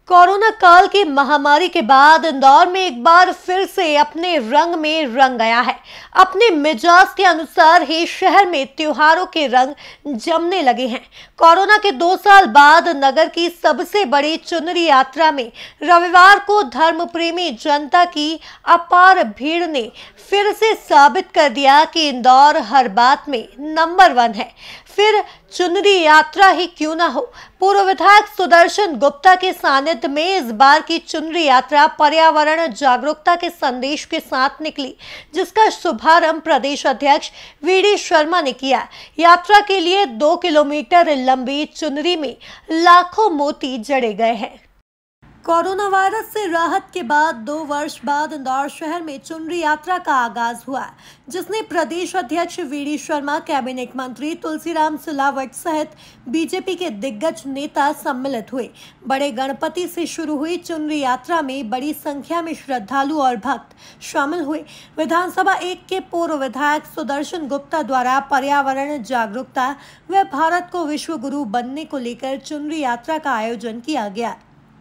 Corona काल की महामारी के बाद इंदौर में एक बार फिर से अपने रंग में रंग गया है। अपने मिजाज के अनुसार ही शहर में त्योहारों के रंग जमने लगे हैं। कोरोना के 2 साल बाद नगर की सबसे बड़ी चुनरी यात्रा में रविवार को धर्म प्रेमी जनता की अपार भीड़ ने फिर से साबित कर दिया कि इंदौर हर बात में नंबर 1 है। फिर चुनरी यात्रा ही क्यों ना हो। पूर्व विधायक सुदर्शन गुप्ता के सानिध्य में इस बार की चुनरी यात्रा पर्यावरण जागरूकता के संदेश के साथ निकली, जिसका शुभारंभ प्रदेश अध्यक्ष वीडी शर्मा ने किया। यात्रा के लिए 2 किलोमीटर लंबी चुनरी में लाखों मोती जड़े गए हैं। कोरोना वायरस से राहत के बाद 2 वर्ष बाद इंदौर शहर में चुनरी यात्रा का आगाज हुआ, जिसने प्रदेश अध्यक्ष वीडी शर्मा, कैबिनेट मंत्री तुलसीराम सिलावट सहित बीजेपी के दिग्गज नेता सम्मिलित हुए। बड़े गणपति से शुरू हुई चुनरी यात्रा में बड़ी संख्या में श्रद्धालु और भक्त शामिल हुए। विधानसभा 1 के पूर्व विधायक सुदर्शन गुप्ता द्वारा पर्यावरण जागरूकता व भारत को विश्व गुरु बनने को लेकर चुनरी यात्रा का आयोजन किया गया।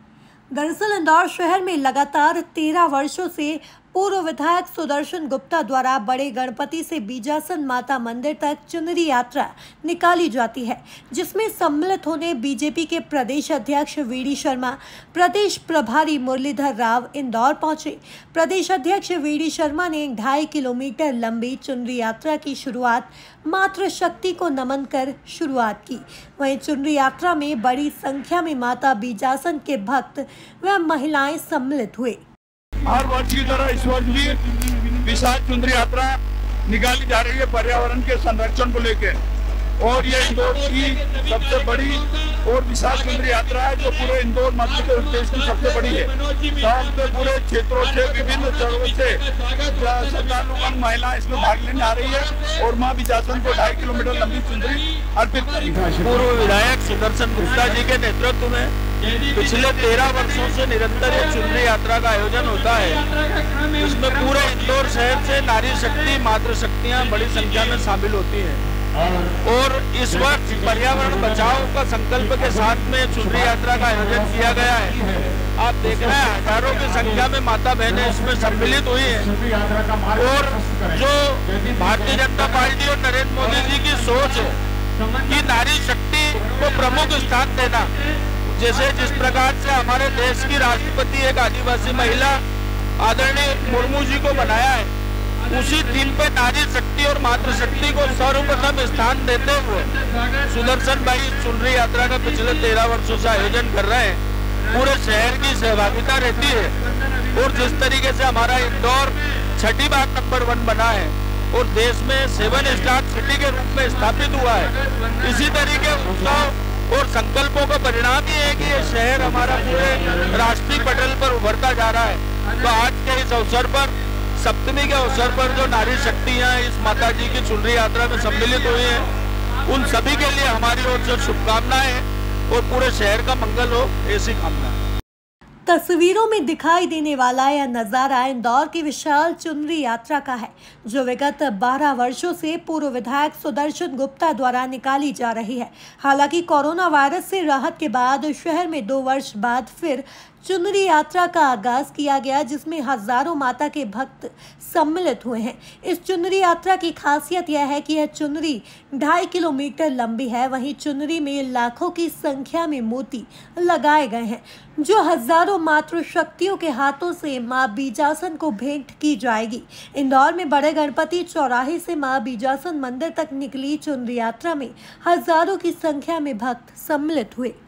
दरअसल इंदौर शहर में लगातार 13 वर्षों से पूर्व विधायक सुदर्शन गुप्ता द्वारा बड़े गणपति से बीजासन माता मंदिर तक चुनरी यात्रा निकाली जाती है, जिसमें सम्मिलित होने बीजेपी के प्रदेश अध्यक्ष वीडी शर्मा, प्रदेश प्रभारी मुरलीधर राव इंदौर पहुंचे। प्रदेश अध्यक्ष वीडी शर्मा ने 2.5 किलोमीटर लंबी चुनरी यात्रा की शुरुआत मातृशक्ति को नमन कर शुरुआत की। वहीं चुनरी यात्रा में बड़ी संख्या में माता बीजासन के भक्त व महिलाएं सम्मिलित हुए। हर वर्ष की तरह इस वर्ष भी विशाल चुनरी यात्रा निकाली जा रही है पर्यावरण के संरक्षण को लेकर, और ये इंदौर की सबसे बड़ी और विशाल चुनरी यात्रा है, जो पूरे इंदौर मध्य प्रदेश की सबसे बड़ी है। गाँव के पूरे क्षेत्रों से, विभिन्न जगहों से श्रद्धालुगण महिलाएं इसमें भाग लेने आ रही है और मां बीजासन को 2.5 किलोमीटर लंबी चुनरी अर्पित करी। पूर्व विधायक सुदर्शन गुप्ता जी के नेतृत्व में पिछले 13 वर्षों से निरंतर ये चुनरी यात्रा का आयोजन होता है। इसमें पूरे इंदौर शहर से नारी शक्ति, मातृशक्तियां बड़ी संख्या में शामिल होती हैं, और इस वर्ष पर्यावरण बचाओ का संकल्प के साथ में चुनरी यात्रा का आयोजन किया गया है। आप देख रहे हैं हजारों की संख्या में माता बहनें इसमें सम्मिलित हुई हैं, और जो भारतीय जनता पार्टी और नरेंद्र मोदी जी की सोच है कि नारी शक्ति को प्रमुख स्थान देना, जैसे जिस प्रकार से हमारे देश की राष्ट्रपति एक आदिवासी महिला आदरणीय मुर्मू जी को बनाया है, उसी थीम पे नारी शक्ति और मातृशक्ति को सर्वप्रथम स्थान देते हुए सुदर्शन भाई चुनरी यात्रा का पिछले 13 वर्षों से आयोजन कर रहे हैं। पूरे शहर की सहभागिता रहती है, और जिस तरीके से हमारा इंदौर 6ठी बार नंबर 1 बना है और देश में 7 स्टार सिटी के रूप में स्थापित हुआ है, इसी तरीके उत्सव और संकल्पों का परिणाम ये है कि ये शहर हमारा पूरे राष्ट्रीय पटल पर उभरता जा रहा है। तो आज के इस अवसर पर, सप्तमी के अवसर पर, जो नारी शक्तियां इस माता जी की चुनरी यात्रा में सम्मिलित हुई हैं, उन सभी के लिए हमारी ओर से शुभकामनाएं और पूरे शहर का मंगल हो, ऐसी कामना। तस्वीरों में दिखाई देने वाला यह नज़ारा इंदौर की विशाल चुनरी यात्रा का है, जो विगत 12 वर्षों से पूर्व विधायक सुदर्शन गुप्ता द्वारा निकाली जा रही है। हालांकि कोरोना वायरस से राहत के बाद शहर में 2 वर्ष बाद फिर चुनरी यात्रा का आगाज किया गया, जिसमें हजारों माता के भक्त सम्मिलित हुए हैं। इस चुनरी यात्रा की खासियत यह है कि यह चुनरी 2.5 किलोमीटर लंबी है। वहीं चुनरी में लाखों की संख्या में मोती लगाए गए हैं, जो हजारों मातृशक्तियों के हाथों से मां बीजासन को भेंट की जाएगी। इंदौर में बड़े गणपति चौराहे से मां बीजासन मंदिर तक निकली चुनरी यात्रा में हजारों की संख्या में भक्त सम्मिलित हुए।